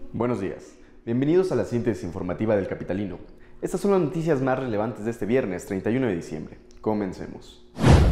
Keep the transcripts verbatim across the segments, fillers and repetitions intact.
Buenos días, bienvenidos a la síntesis informativa del Capitalino. Estas son las noticias más relevantes de este viernes treinta y uno de diciembre. Comencemos.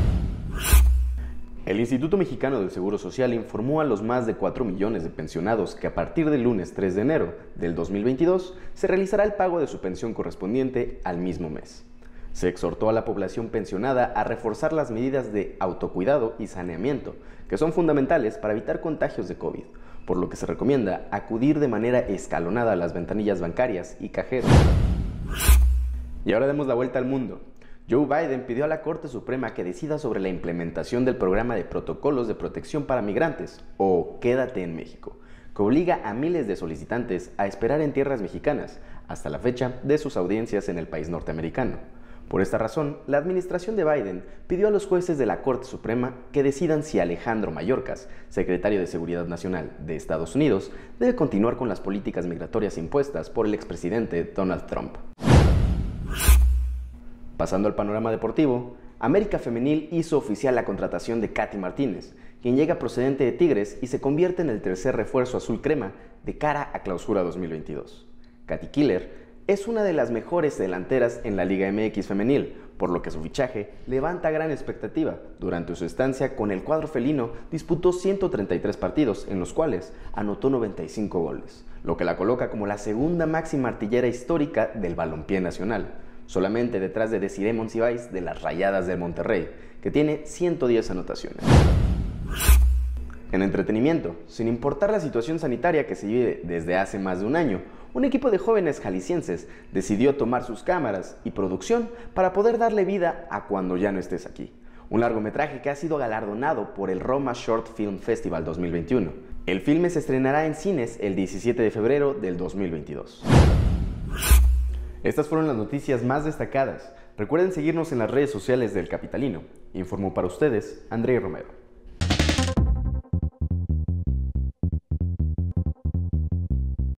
El Instituto Mexicano del Seguro Social informó a los más de cuatro millones de pensionados que a partir del lunes tres de enero del dos mil veintidós se realizará el pago de su pensión correspondiente al mismo mes. Se exhortó a la población pensionada a reforzar las medidas de autocuidado y saneamiento, que son fundamentales para evitar contagios de COVID, por lo que se recomienda acudir de manera escalonada a las ventanillas bancarias y cajeros. Y ahora demos la vuelta al mundo. Joe Biden pidió a la Corte Suprema que decida sobre la implementación del programa de protocolos de protección para migrantes, o Quédate en México, que obliga a miles de solicitantes a esperar en tierras mexicanas hasta la fecha de sus audiencias en el país norteamericano. Por esta razón, la administración de Biden pidió a los jueces de la Corte Suprema que decidan si Alejandro Mayorkas, secretario de Seguridad Nacional de Estados Unidos, debe continuar con las políticas migratorias impuestas por el expresidente Donald Trump. Pasando al panorama deportivo, América Femenil hizo oficial la contratación de Katy Martínez, quien llega procedente de Tigres y se convierte en el tercer refuerzo azul crema de cara a Clausura dos mil veintidós. Katy Killer es una de las mejores delanteras en la Liga M X femenil, por lo que su fichaje levanta gran expectativa. Durante su estancia con el cuadro felino disputó ciento treinta y tres partidos, en los cuales anotó noventa y cinco goles, lo que la coloca como la segunda máxima artillera histórica del balompié nacional, solamente detrás de Desiree Monsiváis de las Rayadas de Monterrey, que tiene ciento diez anotaciones. En entretenimiento, sin importar la situación sanitaria que se vive desde hace más de un año, un equipo de jóvenes jaliscienses decidió tomar sus cámaras y producción para poder darle vida a Cuando ya no estés aquí, un largometraje que ha sido galardonado por el Roma Short Film Festival dos mil veintiuno. El filme se estrenará en cines el diecisiete de febrero del dos mil veintidós. Estas fueron las noticias más destacadas. Recuerden seguirnos en las redes sociales del Capitalino. Informó para ustedes André Romero.